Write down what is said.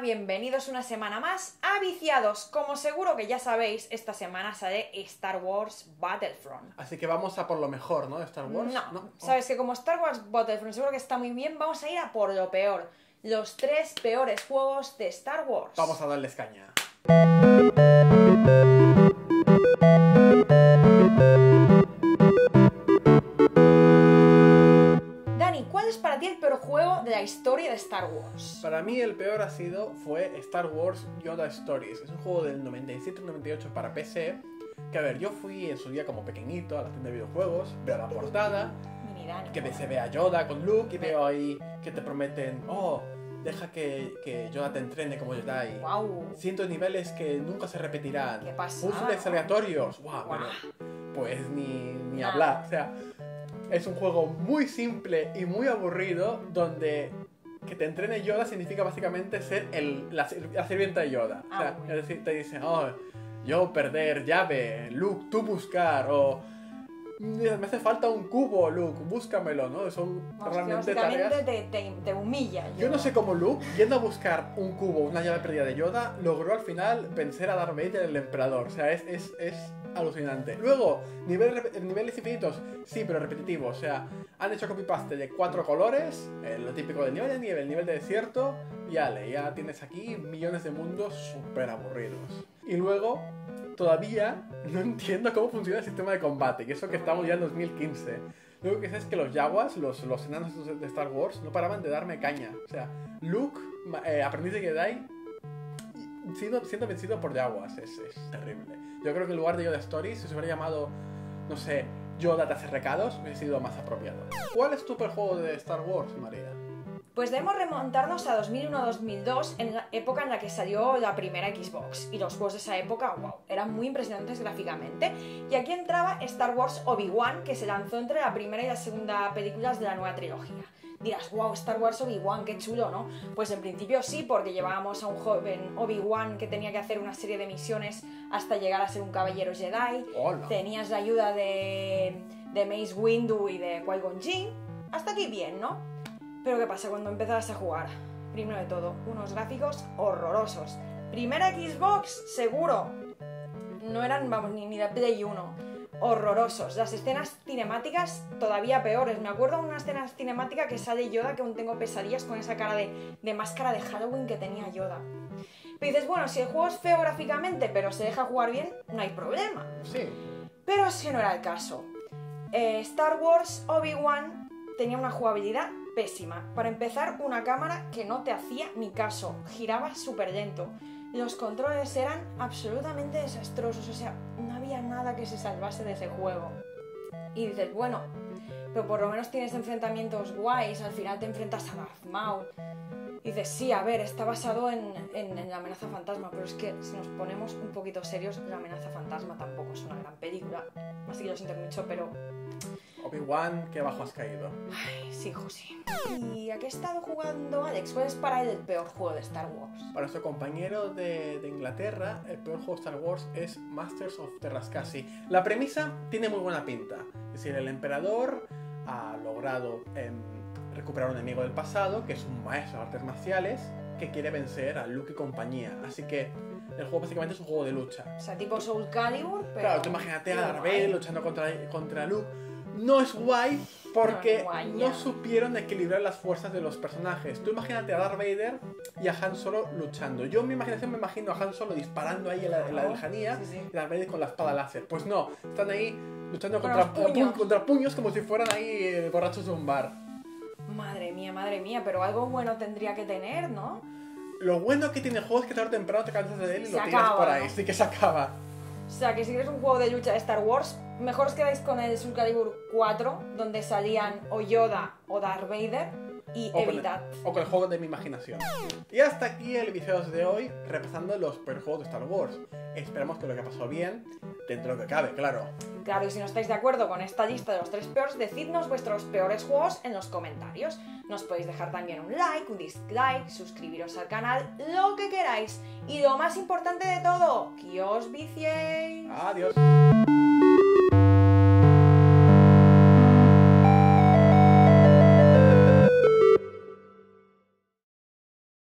bienvenidos una semana más a Viciados. Como seguro que ya sabéis, esta semana sale Star Wars Battlefront. Así que vamos a por lo mejor, ¿no? De Star Wars. No. Sabes que como Star Wars Battlefront seguro que está muy bien, vamos a ir a por lo peor. Los 3 peores juegos de Star Wars. Vamos a darles caña. Dani, ¿cuál es para ti el peor juego de la historia de Star Wars? Para mí el peor fue Star Wars Yoda Stories. Es un juego del 97-98 para PC. Que a ver, yo fui en su día como pequeñito a la tienda de videojuegos, veo la portada, que se ve a Yoda con Luke y veo ahí que te prometen, deja que Yoda te entrene como Jedi. Wow. Cientos de niveles que nunca se repetirán. ¿Qué pasa? Puzzles aleatorios. Bueno, pues ni hablar. O sea, es un juego muy simple y muy aburrido donde que te entrene Yoda significa básicamente ser la sirvienta de Yoda. O sea, es decir, te dicen, yo perder llave, Luke, tú buscar, o me hace falta un cubo, Luke, búscamelo, ¿no? Son realmente tareas. Te humilla. Yo no sé cómo Luke, yendo a buscar un cubo, una llave perdida de Yoda, logró al final vencer a Darth Vader, el emperador. O sea, es alucinante. Luego, niveles infinitos, sí, pero repetitivos. O sea, han hecho copy-paste de 4 colores, lo típico del nivel de nieve, el nivel de desierto, y ya tienes aquí millones de mundos súper aburridos. Y luego, todavía no entiendo cómo funciona el sistema de combate, y eso que estamos ya en 2015. Lo único que sé es que los Jawas, los enanos de Star Wars, no paraban de darme caña. O sea, Luke, aprendiz de Jedi, siendo vencido por Jawas, es terrible. Yo creo que en lugar de Yoda Stories, si se hubiera llamado, no sé, Yoda te hace recados, hubiera sido más apropiado. ¿Cuál es tu peor juego de Star Wars, María? Pues debemos remontarnos a 2001-2002, en la época en la que salió la primera Xbox. Y los juegos de esa época, eran muy impresionantes gráficamente. Y aquí entraba Star Wars Obi-Wan, que se lanzó entre la primera y la segunda películas de la nueva trilogía. Dirás, Star Wars Obi-Wan, qué chulo, ¿no? Pues en principio sí, porque llevábamos a un joven Obi-Wan que tenía que hacer una serie de misiones hasta llegar a ser un caballero Jedi. Hola. Tenías la ayuda de Mace Windu y de Qui-Gon Jinn. Hasta aquí bien, ¿no? Pero ¿qué pasa cuando empezabas a jugar? Primero de todo, unos gráficos horrorosos. Primera Xbox, seguro. No eran, ni de Play 1. Horrorosos. Las escenas cinemáticas todavía peores. Me acuerdo de una escena cinemática que sale Yoda, que aún tengo pesadillas con esa cara de máscara de Halloween que tenía Yoda. Pero dices, bueno, si el juego es feo gráficamente, pero se deja jugar bien, no hay problema. Sí. Pero ese no era el caso. Star Wars Obi-Wan tenía una jugabilidad pésima. Para empezar, una cámara que no te hacía ni caso, giraba súper lento. Los controles eran absolutamente desastrosos, o sea, no había nada que se salvase de ese juego. Y dices, bueno, pero por lo menos tienes enfrentamientos guays, al final te enfrentas a Darth Maul. Y dices, sí, a ver, está basado en la amenaza fantasma, pero es que si nos ponemos un poquito serios, la amenaza fantasma tampoco es una gran película. Así que lo siento mucho, pero... Obi-Wan, qué abajo has caído. Ay, sí, José. ¿Y a qué ha estado jugando Alex? ¿Cuál es para él el peor juego de Star Wars? Para nuestro compañero de Inglaterra, el peor juego de Star Wars es Masters of Terrascasi. La premisa tiene muy buena pinta. Es decir, el emperador ha logrado recuperar un enemigo del pasado, que es un maestro de artes marciales, que quiere vencer a Luke y compañía. Así que el juego básicamente es un juego de lucha. O sea, tipo Soul Calibur, pero... Claro, tú imagínate a Darth Vader luchando contra Luke. No es guay porque no supieron equilibrar las fuerzas de los personajes. Tú imagínate a Darth Vader y a Han Solo luchando. Yo en mi imaginación me imagino a Han Solo disparando ahí en la lejanía, sí. y Darth Vader con la espada láser. Pues no, están ahí luchando contra puños como si fueran ahí borrachos de un bar. Madre mía, pero algo bueno tendría que tener, ¿no? Lo bueno que tiene el juego es que tarde o temprano te cansas de él y lo tiras acaba, por ahí. ¿no? Sí que se acaba. O sea, que si quieres un juego de lucha de Star Wars, mejor os quedáis con el Soul Calibur 4, donde salían o Yoda o Darth Vader, y evitad. O con el juego de mi imaginación. Y hasta aquí el episodio de hoy, repasando los peores juegos de Star Wars. Esperamos que lo que pasó bien, dentro de lo que cabe, claro. Claro, y si no estáis de acuerdo con esta lista de los 3 peores, decidnos vuestros peores juegos en los comentarios. Nos podéis dejar también un like, un dislike, suscribiros al canal, lo que queráis. Y lo más importante de todo, que os viciéis. Adiós.